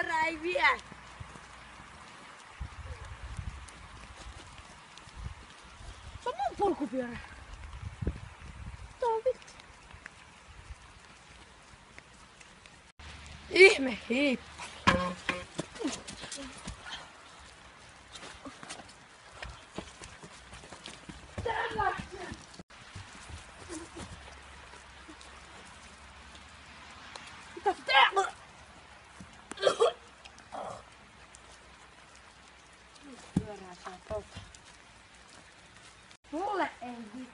Pyörä ei vie! Se on mun polkupyörä. Tää on vittu. Ihme hiippa. Mitä sä teet? Pyörää saa polttaa. Mulle ei vittu.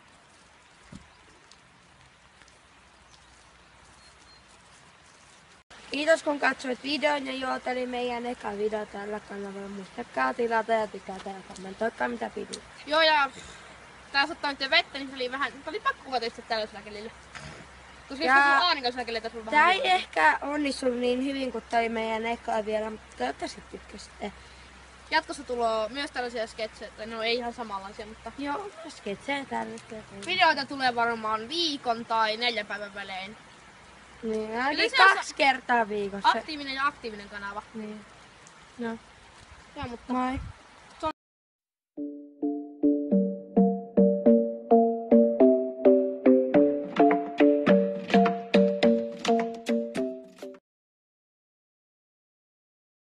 Kiitos kun katsoit videon ja juoteli meidän eka video tällä kanavalla. Muistakaa tilata ja tykätä ja kommentoikaa mitä pidit. Joo, ja taas ottaa nyt vettä, niin se oli pakko katsoa tällaisella kelillä. Koska jos olisi ollut aaninkaisella kelillä, tässä on vähän... Tää ei ehkä onnistunut niin hyvin kuin tää oli meidän eka vielä, mutta toivottavasti tykkäsitte. Jatkossa tulee myös tällaisia sketsejä, no ei ihan samanlaisia, mutta... Joo, sketsejä tällaista. Videoita tulee varmaan viikon tai 4 päivän välein. Niin, ainakin 2 kertaa viikossa. Aktiivinen ja aktiivinen kanava. Niin. No. Joo, mutta... Moi.